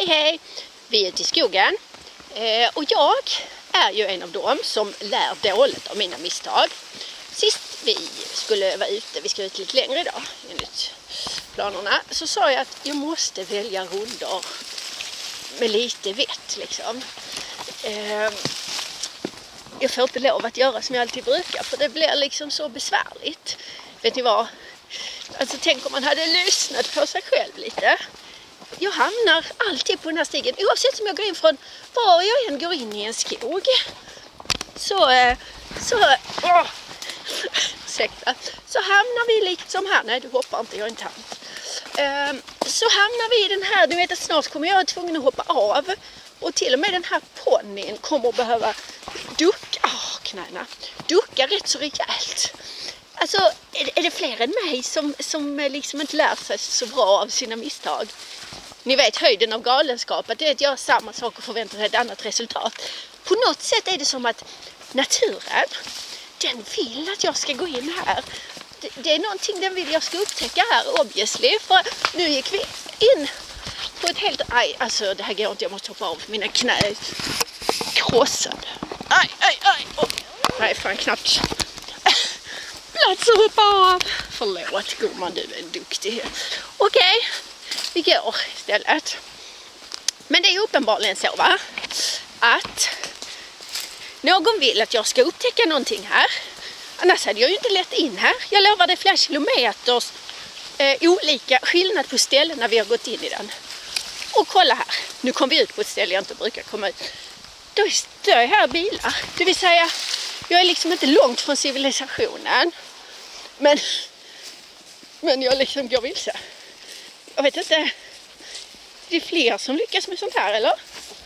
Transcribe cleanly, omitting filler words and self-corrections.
Hej! Vi är ute i skogen och jag är ju en av dem som lär dåligt av mina misstag. Sist vi skulle vara ute, vi ska ut lite längre idag enligt planerna, så sa jag att jag måste välja rundor med lite vett liksom. Jag får inte lov att göra som jag alltid brukar, för det blir liksom så besvärligt. Vet ni vad? Alltså tänk om man hade lyssnat på sig själv lite. Jag hamnar alltid på den här stigen, oavsett om jag går in från var jag än går in i en skog. Så hamnar vi liksom här. Nej, du hoppar inte, jag är en tant. Så hamnar vi i den här, du vet att snart kommer jag tvungen att hoppa av. Och till och med den här ponnyn kommer att behöva ducka rätt så rejält. Alltså, är det fler än mig som liksom inte lär sig så bra av sina misstag? Ni vet höjden av galenskapet, det är att göra samma sak och förvänta sig ett annat resultat. På något sätt är det som att naturen, den vill att jag ska gå in här. Det är någonting den vill jag ska upptäcka här, obviously. För nu gick vi in på ett helt... Aj, alltså det här går inte, jag måste hoppa av. Mina knä är krossade. Aj. Oh. Nej, fan knappt plats att hoppa av. Förlåt, gumman, du är duktig. Okej, vi går istället. Men det är uppenbarligen så, va? Att någon vill att jag ska upptäcka någonting här. Annars hade jag ju inte lett in här. Jag lovar dig flera kilometers olika skillnad på ställen när vi har gått in i den. Och kolla här. Nu kom vi ut på ett ställe jag inte brukar komma ut. Då står jag här bilar. Det vill säga, jag är liksom inte långt från civilisationen. Men jag liksom går vilse. Jag vet inte. Det är fler som lyckas med sånt här, eller?